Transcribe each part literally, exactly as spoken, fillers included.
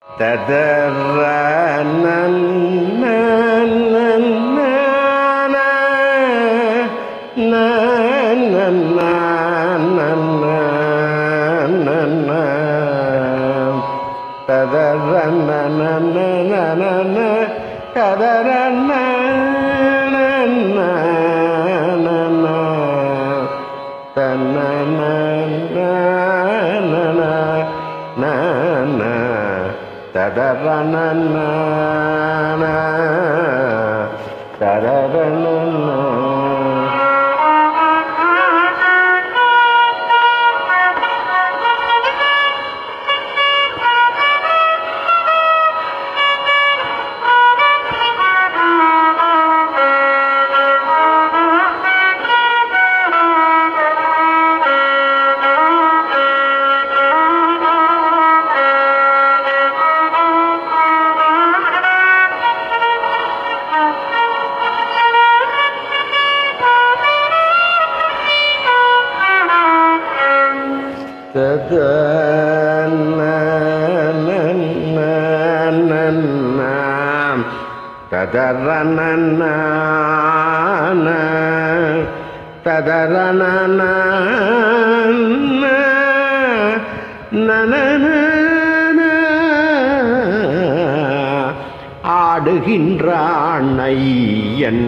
ஆடுகின்றான் ஐயன்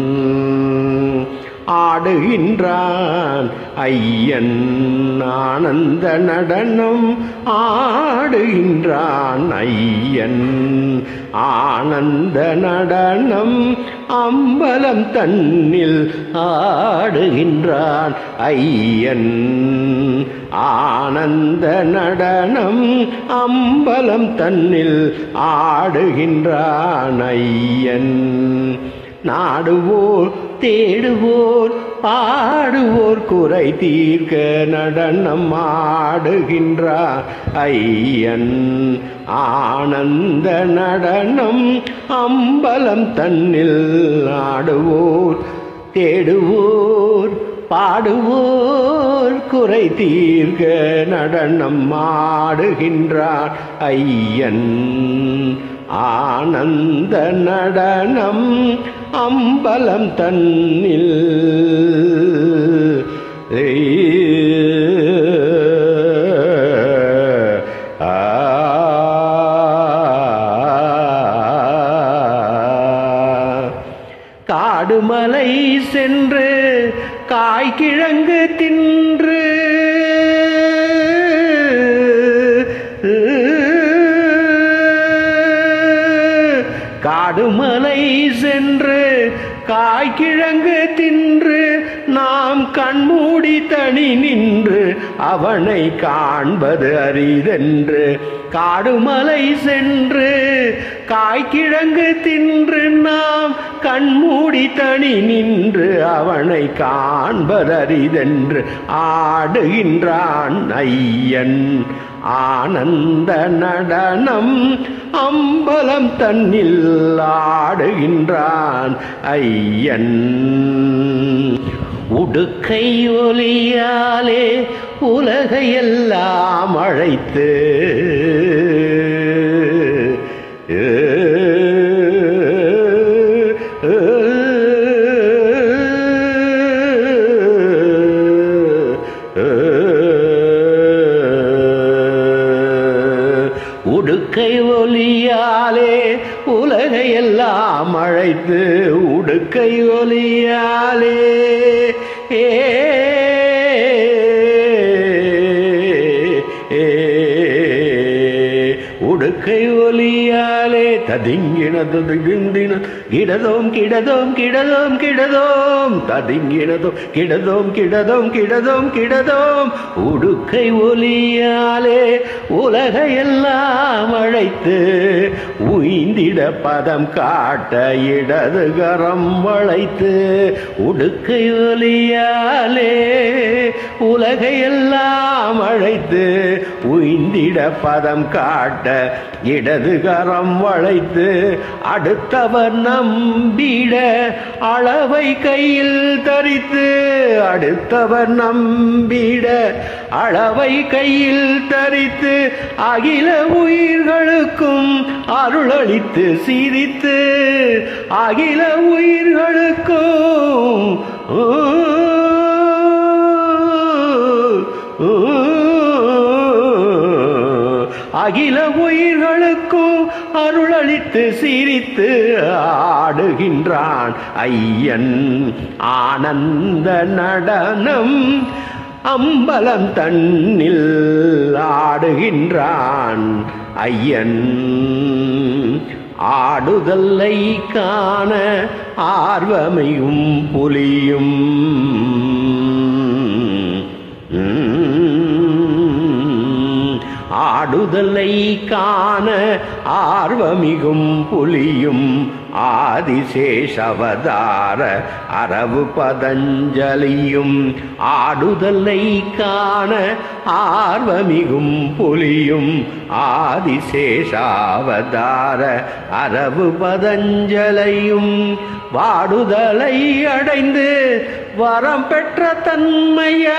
ஆடுகின்றான் ஐயன் ஆனந்த நடனம் ஆடுகின்றான் ஐயன் ஆனந்த நடனம் அம்பலம் தன்னில் ஆடுகின்றான் ஐயன் ஆனந்த நடனம் அம்பலம் தன்னில் ஆடுகின்றான் ஐயன் நாடுவோர் தேடுவோர் பாடுவோர் குறை தீர்க்க நடனம் ஆடுகின்றார் ஐயன் ஆனந்த நடனம் அம்பலம் தன்னில் ஆடுவோர் தேடுவோர் பாடுவோர் குறை தீர்க்க நடனம் ஆடுகின்றார் ஐயன் ஆனந்த நடனம் அம்பலம் தன்னில் காடுமலை சென்று காய்கிழங்கு தின்று காடுமலை சென்று காய்கிழங்கு தின்று நாம் கண்மூடி தனி நின்று அவனை காண்பது அரிதென்று காடுமலை சென்று காய்கிழங்கு தின்று நாம் கண்மூடி தனி நின்று அவனை காண்பதரிதென்று ஆடுகின்றான் ஐயன் ஆனந்த நடனம் அம்பலம் தன்னில் ஆடுகின்றான் ஐயன் உடுக்கை ஒலியாலே உலகையெல்லாம் அழைத்து உடுக்கை ஒலியாலே உலகையெல்லாம் அழைத்து உடுக்கை ஒலியாலே ஏ உடுக்கை ஒலியாலே ததிங்கினது திந்தின கிடதோம் கிடதோம் கிடதோம் கிடதோம் ததிங்கினதும் கிடதோம் கிடதோம் கிடதோம் கிடதோம் உடுக்கை ஒலியாலே உலகையெல்லாம் அழைத்து உய்ந்திட பதம் காட்ட இடது கரம் வளைத்து உடுக்கை ஒலியாலே உலகையெல்லாம் அழைத்து உய்ந்திட பதம் காட்ட இடது கரம் வளைத்து அடுத்தவர் நம்பிட அளவை கையில் தரித்து அடுத்தவர் நம்பிட அளவை கையில் தரித்து அகில உயிர்களுக்கும் உயிர்களுக்கும் அருளளித்து சிரித்து அகில உயிர்களுக்கும் அகில உயிர்களுக்கும் அருளளித்து சிரித்து ஆடுகின்றான் ஐயன் ஆனந்த நடனம் அம்பலம் தன்னில் ஆடுகின்றான் ஐயன் ஆடுதல்லை காண ஆர்வமையும் புலியும் ஆடுதலை காண ஆர்வமிகும் புலியும் ஆதிசேஷவதார அரவு பதஞ்சலியும் ஆடுதலை காண ஆர்வமிகும் புலியும் ஆதிசேஷாவதார அரவு பதஞ்சலியும் வாடுதலை அடைந்து வரம் பெற்ற தன்மையா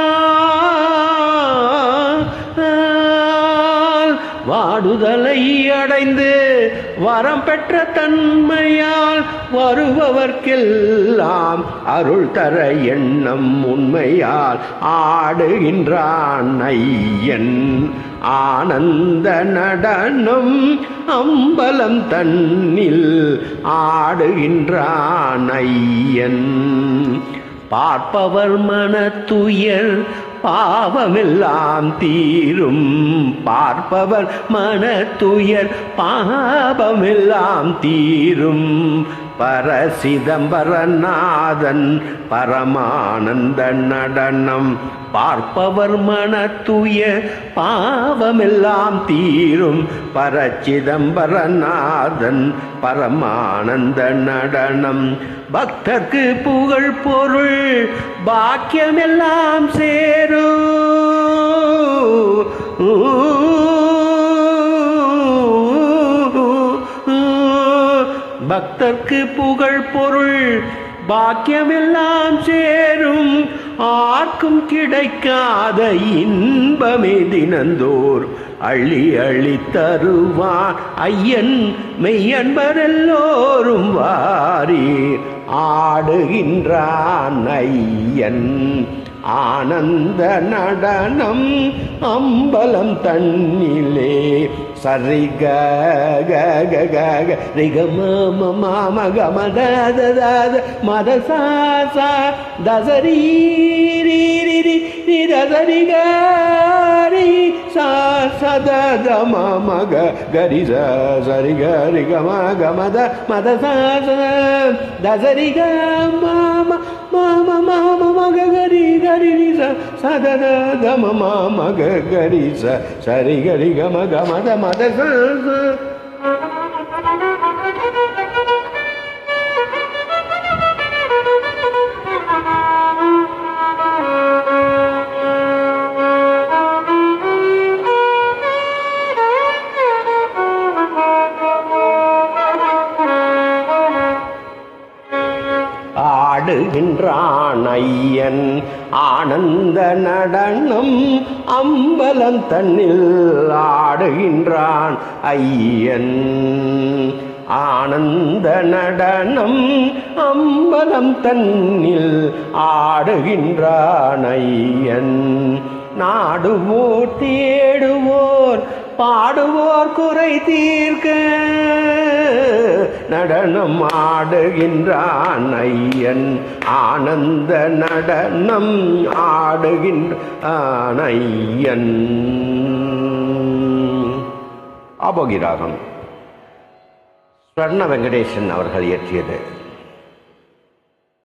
வாடுதலை அடைந்து வரம் பெற்ற தன்மையால் வருபவர்க்கெல்லாம் அருள் தர எண்ணம் உண்மையால் ஆடுகின்றான் ஐயன் ஆனந்த நடனம் அம்பலம் தன்னில் ஆடுகின்றான் ஐயன் பார்ப்பவர் மனத்துயர் பாவமெல்லாம் தீரும் பார்ப்பவர் மனத்துயர் பாவமெல்லாம் தீரும் பரசிதம்பரநாதன் பரமானந்த நடனம் பார்ப்பவர் மனத்துயர் பாவமெல்லாம் தீரும் பரசிதம்பரநாதன் பரமானந்த நடனம் பக்தர்க்கு புகழ் பொருள் பாக்கியமெல்லாம் சேரும் பக்தர்க்கு புகழ் பொருள் பாக்கியமெல்லாம் சேரும் ஆர்க்கும் கிடைக்காத இன்பமே தினந்தோர் அள்ளி அள்ளி தருவான் ஐயன் மெய்யன்பர் எல்லோரும் வாரீர் ஆடுகின்றான் ஐயன் ஆனந்த நடனம் அம்பலம் தன்னிலே சரி க க க க க ரிக ம ம க ம த த த மத சா சா தசரி ரி ரி ரி ரி தசரி க ரி சா சத த ம ம க கரி ச சரி க ரி க ம க ம த மத சா சா தசரி க ம ம ம ம ம ம க கரி கரி ரி ச சத த த ம ம ம க கரி ச சரி க ரி க ம க ம த ம த சா சா ஆடுகின்றான் ஐயன் ஆனந்த நடனம் அம்பலம் தன்னில் ஆடுகின்றான் ஐயன் ஆனந்த நடனம் அம்பலம் தன்னில் ஆடுகின்றான் ஐயன் நாடுவோர் தேடுவோர் பாடுவோர் குறை தீர்க்க நடனம் ஆடுகின்றான் ஐயன் ஆனந்த நடனம் ஆடுகின்றான் ஐயன். ஆபோகிராகம் ஸ்வர்ண வெங்கடேசன் அவர்கள் இயற்றியது.